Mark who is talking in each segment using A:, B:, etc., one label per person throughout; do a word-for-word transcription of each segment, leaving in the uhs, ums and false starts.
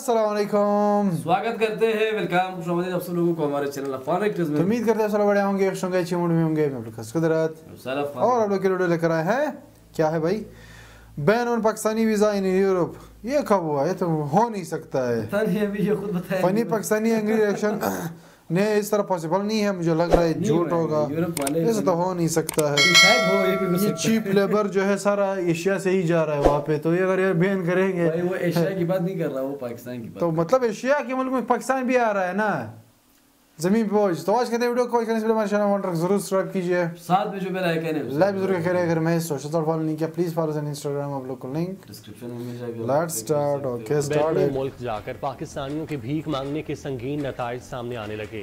A: अस्सलाम वालेकुम,
B: स्वागत करते हैं, वेलकम खुशामदीद आप सब लोगों को हमारे चैनल अफान एक्टर्स में।
A: उम्मीद करते हैं सब बढ़िया होंगे, खुश होंगे, अच्छे मूड में होंगे। मैं आपका कुदरत और आप लोग के वीडियो लेकर आए हैं। क्या है भाई? Ban on Pakistani visa in Europe. ये कब हुआ? ये तो हो नहीं सकता है।
B: पता नहीं, अभी ये खुद बताया।
A: फनी पाकिस्तानी एंग्री रिएक्शन ने इस तरह पॉसिबल नहीं है, मुझे लग रहा है झूठ होगा, ऐसा तो हो नहीं सकता है। ये चीप लेबर जो है सारा एशिया से ही जा रहा है वहाँ पे, तो ये अगर ये बैन करेंगे
B: भाई वो एशिया की बात नहीं कर रहा, वो पाकिस्तान की बात।
A: तो मतलब एशिया के मुल्क में पाकिस्तान भी आ रहा है ना, जमीन पे पहुंच। तो आज कहते हैं वीडियो कॉल करने से पहले हमारे चैनल को जरूर सब्सक्राइब कीजिए,
B: साथ में जो मेरा है कहने
A: लाइक जरूर करें। अगर मैं सोशल फॉलो नहीं किया प्लीज फॉलो ऑन इंस्टाग्राम, आप लोग को लिंक
B: डिस्क्रिप्शन में मिल जाएगा।
A: Let's start. Okay start.
C: मुल्क जाकर पाकिस्तानियों के भीख मांगने के संगीन नताइज सामने आने लगे।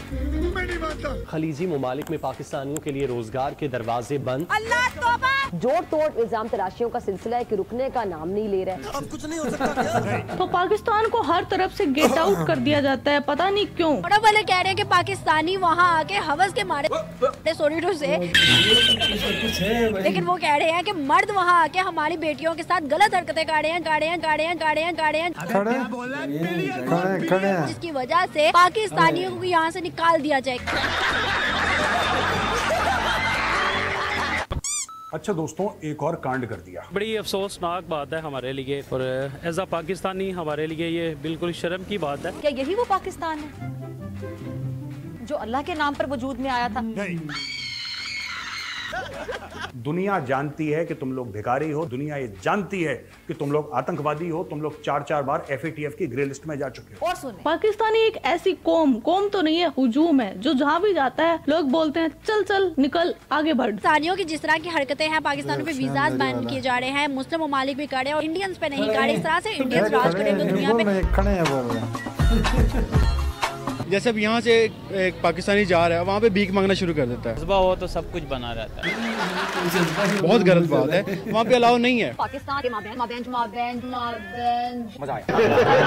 C: खलीजी ममालिक में पाकिस्तानियों के लिए रोजगार के दरवाजे बंद।
D: अल्लाह तौबा। जोड़ तोड़ इल्जाम तराशियों का सिलसिला है कि रुकने का नाम नहीं ले रहा।
E: अब कुछ नहीं हो सकता क्या?
F: तो पाकिस्तान को हर तरफ से गेट आउट कर दिया जाता है, पता नहीं क्यों।
D: बड़ा वाले कह रहे हैं कि पाकिस्तानी वहाँ आके हवस के मारे सॉरी टू से, लेकिन वो कह रहे हैं कि मर्द वहाँ आके हमारी बेटियों के साथ गलत हरकतें कर रहे हैं कर रहे हैं कर रहे हैं कर रहे हैं कर रहे हैं
A: खड़े खड़े हैं,
D: जिसकी वजह से पाकिस्तानियों को यहाँ से निकाल दिया जाएगा।
G: अच्छा दोस्तों, एक और कांड कर दिया।
H: बड़ी अफसोसनाक बात है हमारे लिए और एज अ पाकिस्तानी हमारे लिए ये बिल्कुल शर्म की बात है।
I: क्या यही वो पाकिस्तान है जो अल्लाह के नाम पर वजूद में आया था?
G: नहीं। दुनिया जानती है कि तुम लोग भिखारी हो, दुनिया ये जानती है कि तुम लोग आतंकवादी हो, तुम लोग चार चार बार एफ ए टी एफ की ग्रे लिस्ट में जा चुके हो।
I: और सुने,
F: पाकिस्तानी एक ऐसी कौम कौम तो नहीं है, हुजूम है, जो जहाँ भी जाता है लोग बोलते हैं चल चल निकल आगे बढ़।
D: पाकिस्तानियों की जिस तरह की हरकतें हैं, पाकिस्तान पे वीजा बैन किए जा रहे हैं, मुस्लिम ममालिक भी करे और इंडियंस पे नहीं करे। इस तरह से इंडियंस राज करेंगे दुनिया पे।
A: खड़े हैं बोल रहे हैं।
J: जैसे अब यहाँ से एक पाकिस्तानी जा रहा है, वहाँ पे भीख मांगना शुरू कर देता है।
H: जज्बा हो तो सब कुछ बना रहता है।
J: बहुत गलत बात है, वहाँ पे अलाउ नहीं है।
I: पाकिस्तान के माबेन माबेन माबेन माबेन
C: मजा आया।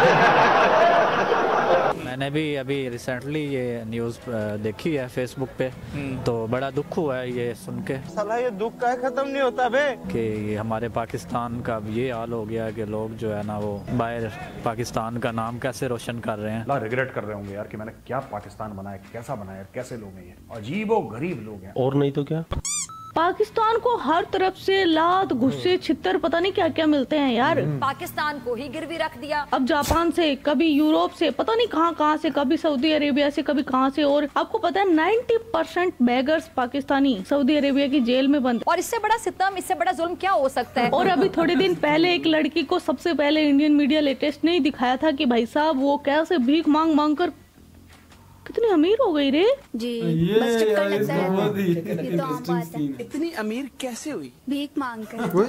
C: मैंने भी अभी रिसेंटली ये न्यूज़ देखी है फेसबुक पे, तो बड़ा दुख हुआ है ये सुन के।
E: साला ये दुख का खत्म नहीं होता बे
C: कि हमारे पाकिस्तान का ये हाल हो गया कि लोग जो है ना वो बाहर पाकिस्तान का नाम कैसे रोशन कर रहे हैं।
G: ला रिग्रेट कर रहे होंगे यार कि मैंने क्या पाकिस्तान बनाया, कैसा बनाया, कैसे लोग हैं ये, अजीबो गरीब लोग हैं।
H: और नहीं तो क्या,
F: पाकिस्तान को हर तरफ से लात गुस्से छितर पता नहीं क्या क्या मिलते हैं यार।
I: पाकिस्तान को ही गिरवी रख दिया।
F: अब जापान से, कभी यूरोप से, पता नहीं कहाँ कहाँ से, कभी सऊदी अरेबिया से, कभी कहाँ से। और आपको पता है ninety percent beggars Pakistani Saudi Arabia की जेल में बंद।
I: और इससे बड़ा सितम, इससे बड़ा जुल्म क्या हो सकता है?
F: और अभी थोड़े दिन पहले एक लड़की को सबसे पहले इंडियन मीडिया लेटेस्ट ने दिखाया था कि भाई साहब वो कैसे भीख मांग मांग कर कितनी अमीर हो गई रे
D: जी।
B: ये
D: बस चक्कर
B: यार
D: लगता है।
B: बहुत ही
D: ये तो आम बात है।
E: इतनी अमीर कैसे हुई?
D: भीख मांग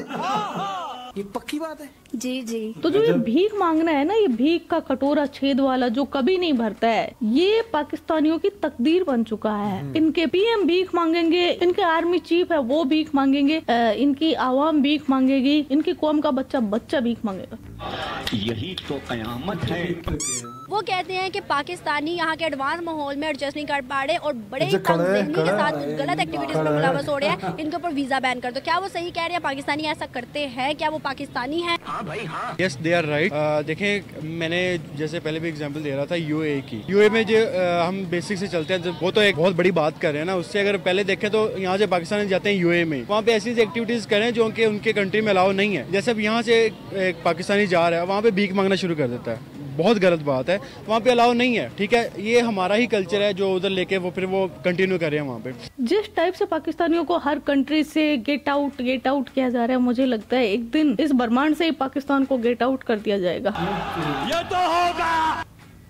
D: कर।
E: ये पक्की बात है।
D: जी जी।
F: तो जो ये भीख मांगना है ना, ये भीख का कटोरा छेद वाला जो कभी नहीं भरता है, ये पाकिस्तानियों की तकदीर बन चुका है। इनके पी एम भीख मांगेंगे, इनके आर्मी चीफ है वो भीख मांगेंगे, इनकी आवाम भीख मांगेगी, इनकी कौम का बच्चा बच्चा भीख मांगेगा।
K: यही तो कयामत है।
D: वो कहते हैं कि पाकिस्तानी यहाँ के एडवांस माहौल में एडजस्ट नहीं कर पा रहे और बड़े तंज़ीमी के साथ कुछ गलत एक्टिविटीज में मुलव्वस हो रहे हैं, इनके ऊपर वीजा बैन कर दो। क्या वो सही कह रहे हैं? पाकिस्तानी ऐसा करते हैं? क्या वो पाकिस्तानी हैं?
J: Yes they are right. देखें, मैंने जैसे पहले भी एग्जांपल दे रहा था यूएई की। यूएई में जो uh, हम बेसिक से चलते हैं, वो तो एक बहुत बड़ी बात कर रहे हैं ना। उससे अगर पहले देखें तो यहाँ से पाकिस्तानी जाते हैं यूएई में, वहाँ पे ऐसी एक्टिविटीज करें जो उनके उनके कंट्री में अलाउ नहीं है। जैसे अब यहाँ से एक पाकिस्तानी जा रहा है, वहाँ पे भीख मांगना शुरू कर देता है, बहुत गलत बात है, वहाँ पे अलाउ नहीं है। ठीक है, ये हमारा ही कल्चर है जो उधर लेके वो फिर वो कंटिन्यू कर रहे हैं वहाँ पे।
F: जिस टाइप से पाकिस्तानियों को हर कंट्री से गेट आउट गेट आउट किया जा रहा है, मुझे लगता है एक दिन इस ब्रह्मांड से ही पाकिस्तान को गेट आउट कर दिया जाएगा।
J: ये तो होगा।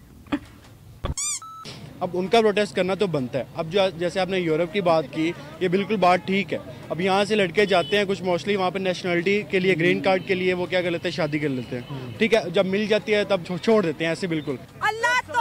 J: अब उनका प्रोटेस्ट करना तो बनता है। अब जो जैसे आपने यूरोप की बात की, ये बिल्कुल बात ठीक है। अब यहाँ से लड़के जाते हैं कुछ मोस्टली वहाँ पे नेशनलिटी के लिए, ग्रीन कार्ड के लिए, वो क्या कर लेते हैं, शादी कर लेते हैं। ठीक है, जब मिल जाती है तब छोड़ देते हैं ऐसे बिल्कुल।
D: अल्लाह तौबा।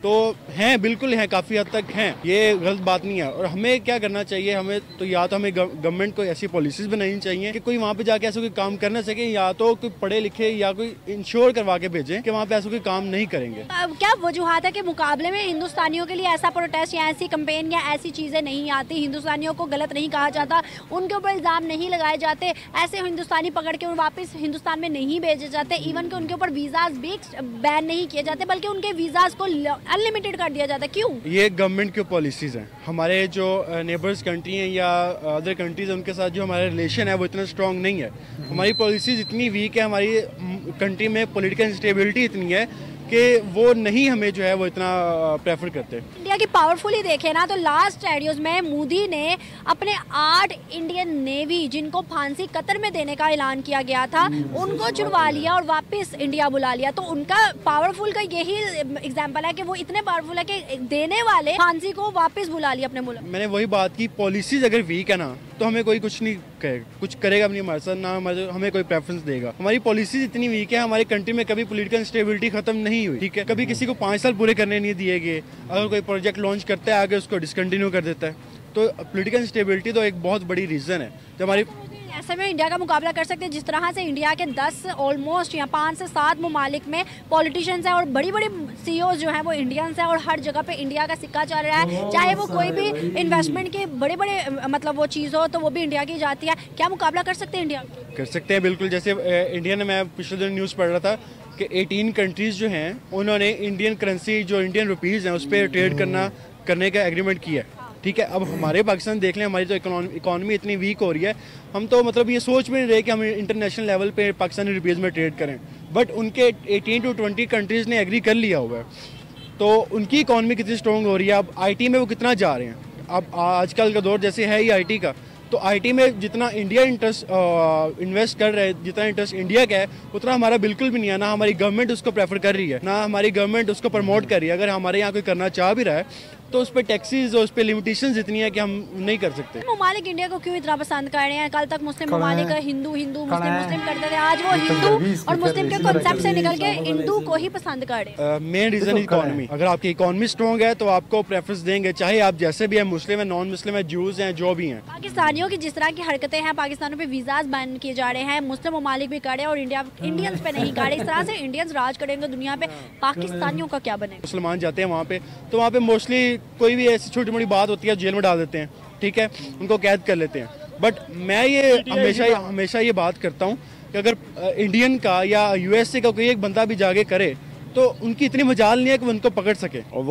J: तो हैं, बिल्कुल हैं, काफ़ी हद तक हैं, ये गलत बात नहीं है। और हमें क्या करना चाहिए, हमें तो या तो हमें गवर्नमेंट को ऐसी पॉलिसीज़ बनानी चाहिए कि कोई वहाँ पे जाके ऐसा कोई काम कर ना सके, या तो कोई पढ़े लिखे या कोई इंश्योर करवा के भेजें कि वहाँ पे ऐसा कोई काम नहीं करेंगे।
D: क्या वजूहत है कि मुकाबले में हिंदुस्तानियों के लिए ऐसा प्रोटेस्ट या ऐसी कंपेन या ऐसी चीज़ें नहीं आती, हिंदुस्तानियों को गलत नहीं कहा जाता, उनके ऊपर इल्ज़ाम नहीं लगाए जाते, ऐसे हिंदुस्तानी पकड़ के वापस हिंदुस्तान में नहीं भेजे जाते, इवन कि उनके ऊपर वीज़ाज भी बैन नहीं किए जाते बल्कि उनके वीज़ाज को अनलिमिटेड कर दिया जाता है? क्यों? ये
J: गवर्नमेंट की पॉलिसीज़ हैं। हमारे जो नेबर्स कंट्री हैं या अदर कंट्रीज हैं उनके साथ जो हमारा रिलेशन है वो इतना स्ट्रॉन्ग नहीं है। हमारी पॉलिसीज़ इतनी वीक है, हमारी कंट्री में पॉलिटिकल इंस्टेबिलिटी इतनी है कि वो नहीं हमें जो है वो इतना प्रेफर करते।
D: इंडिया की पावरफुली देखे ना तो लास्ट रेडियोज में मोदी ने अपने आठ इंडियन नेवी जिनको फांसी कतर में देने का ऐलान किया गया था उनको छुड़वा लिया और वापस इंडिया बुला लिया। तो उनका पावरफुल का यही एग्जांपल है कि वो इतने पावरफुल है कि देने वाले फांसी को वापस बुला लिया अपने मुल्क।
J: मैंने वही बात की, पॉलिसीज अगर वीक है ना तो हमें कोई कुछ नहीं करेगा, कुछ करेगा भी नहीं हमारे साथ, ना हमारे हमें कोई प्रेफरेंस देगा। हमारी पॉलिसीज इतनी वीक है, हमारी कंट्री में कभी पॉलिटिकल इंस्टेबिलिटी खत्म नहीं हुई, ठीक है, कभी किसी को पाँच साल पूरे करने नहीं दिए गए। अगर कोई प्रोजेक्ट लॉन्च करता है आगे उसको डिसकंटिन्यू कर देता है, तो पॉलिटिकल इंस्टेबिलिटी तो एक बहुत बड़ी रीज़न है जो हमारी।
D: ऐसे में इंडिया का मुकाबला कर सकते हैं जिस तरह से इंडिया के दस ऑलमोस्ट या पाँच से सात ममालिक में पॉलिटिशियंस हैं और बड़ी बड़ी सीईओ जो हैं वो इंडियंस हैं और हर जगह पे इंडिया का सिक्का चल रहा है, चाहे वो कोई भी इन्वेस्टमेंट के बड़े बड़े मतलब वो चीज़ हो तो वो भी इंडिया की जाती है। क्या मुकाबला कर सकते हैं इंडिया?
J: कर सकते हैं बिल्कुल। जैसे इंडिया ने, मैं पिछले दिन न्यूज़ पढ़ रहा था कि अठारह कंट्रीज़ जो हैं उन्होंने इंडियन करेंसी जो इंडियन रुपीज़ हैं उस पर ट्रेड करना करने का एग्रीमेंट किया है, ठीक है। अब हमारे पाकिस्तान देख लें, हमारी तो इकोनॉमी इतनी वीक हो रही है, हम तो मतलब ये सोच भी नहीं रहे कि हम इंटरनेशनल लेवल पे पाकिस्तानी रुपीज़ में ट्रेड करें, बट उनके अठारह टू बीस कंट्रीज़ ने एग्री कर लिया हुआ है। तो उनकी इकोनॉमी कितनी स्ट्रॉन्ग हो रही है, अब आईटी में वो कितना जा रहे हैं। अब आजकल का दौर जैसे है ही आईटी का, तो आईटी में जितना इंडिया इंटरेस्ट इन्वेस्ट कर रहा है, जितना इंटरेस्ट इंडिया का है उतना हमारा बिल्कुल भी नहीं है। ना हमारी गवर्नमेंट उसको प्रेफर कर रही है, ना हमारी गवर्नमेंट उसको प्रमोट कर रही है। अगर हमारे यहाँ कोई करना चाह भी रहा है तो उस पर टैक्सीज और उस पर लिमिटेशंस इतनी है कि हम नहीं कर सकते।
D: ममालिक इंडिया को क्यों इतना पसंद कर रहे हैं? कल तक मुस्लिम ममालिक हिंदू हिंदू मुस्लिम मुस्लिम करते थे, आज वो हिंदू और मुस्लिम के कॉन्सेप्ट से निकल के हिंदू को ही पसंद कर रहे हैं।
J: Main reason economy. अगर आपकी इकोनॉमी स्ट्रॉन्ग है तो आपको प्रेफरेंस देंगे, चाहे आप जैसे भी हैं, मुस्लिम है, नॉन मुस्लिम है, जूस हैं, जो भी हैं।
D: पाकिस्तानियों की जिस तरह की हरकतें हैं, पाकिस्तानों पे वीजाज बैन किए जा रहे हैं, मुस्लिम ममालिक भी कर रहे हैं और इंडिया इंडियंस पे नहीं कर रहे। इस तरह से इंडियंस राज करेंगे दुनिया पे, पाकिस्तानियों का क्या बनेगा?
J: मुसलमान जाते हैं वहाँ पे तो वहाँ पे मोस्टली कोई भी ऐसी छोटी मोटी बात होती है जेल में डाल देते हैं, ठीक है, उनको कैद कर लेते हैं। बट मैं ये हमेशा हमेशा ये बात करता हूँ कि अगर इंडियन का या यूएसए का कोई एक बंदा भी जाके करे तो उनकी इतनी मजाल नहीं है कि वो उनको पकड़ सके। और वो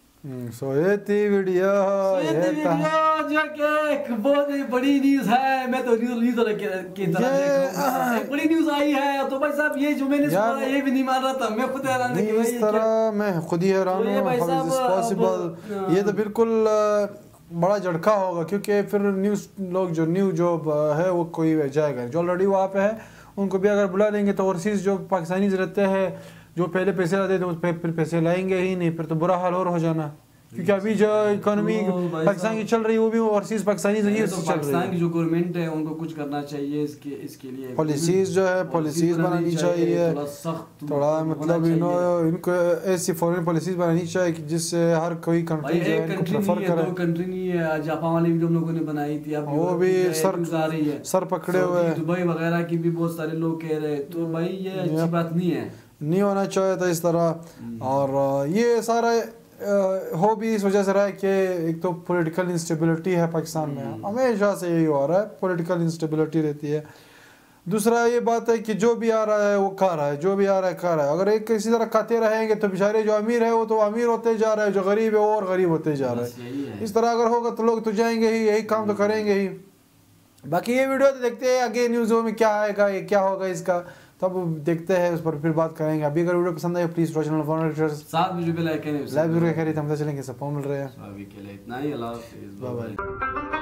A: सो ये थी वीडियो,
B: ये वीडियो जो कि एक बहुत ही बड़ी न्यूज़ है। मैं तो न्यूज़ न्यूज़ की तरह देख रहा हूं, एक बड़ी न्यूज़ आई है। तो भाई साहब ये जो मैंने सुना ये भी नहीं मान रहा था, मैं खुद हैरान हूं कि
A: इस तरह मैं खुद ही हैरान हूं। How is this possible? ये तो बिल्कुल बड़ा झटका होगा क्योंकि फिर न्यूज़ लोग जो न्यू जो है वो कोई जाएगा जो ऑलरेडी वहाँ पे है, उनको भी अगर बुला लेंगे तो ओवरसीज जो पाकिस्तानी रहते हैं जो पहले पैसे लाते थे उस पर फिर पैसे लाएंगे ही नहीं, फिर तो बुरा हाल और हो जाना। क्योंकि अभी जो इकोनॉमी पाकिस्तान की चल रही है वो भी ओवरसीज पाकिस्तानी से ही चल रही है।
B: पाकिस्तान की जो गवर्नमेंट है उनको कुछ करना चाहिए इसके इसके लिए
A: पॉलिसीज जो है पॉलिसीज बनानी चाहिए, थोड़ा मतलब इन इनको ऐसी फॉरेन पॉलिसीज बनानी चाहिए जिससे हर कोई कंट्री जो है इनको प्रेफर करे।
B: दो कंट्री नहीं है, जापान वाली वीडियो हम लोगों ने बनाई थी, अब
A: वो भी सर सर पकड़े हुए हैं।
B: दुबई वगैरह की भी बहुत सारे लोग कह रहे हैं, तो भाई ये अच्छी बात नहीं है,
A: नहीं होना चाहिए था इस तरह। और ये सारा हो भी इस वजह से रहा है कि एक तो पॉलिटिकल इंस्टेबिलिटी है पाकिस्तान में, हमेशा से यही हो रहा है, पॉलिटिकल इंस्टेबिलिटी रहती है। दूसरा ये बात है कि जो भी आ रहा है वो खा रहा है, जो भी आ रहा है खा रहा है। अगर एक किसी तरह खाते रहेंगे तो बेचारे जो अमीर है वो तो अमीर होते जा रहा है, जो गरीब है वो और गरीब होते जा रहा है। इस तरह अगर होगा तो लोग तो जाएंगे ही, यही काम तो करेंगे ही। बाकी ये वीडियो तो देखते हैं आगे न्यूज़ों में क्या आएगा, ये क्या होगा इसका तब देखते हैं, उस पर फिर बात करेंगे। अभी अगर वीडियो पसंद आए प्लीज चैनल फॉलो
B: साथ में जो भी लाइक करें
A: लाइव जरूर करें, हम चलेंगे सब मिल रहे हैं।
B: अभी के लिए इतना ही, अल्लाह हाफिज़, बाय बाय।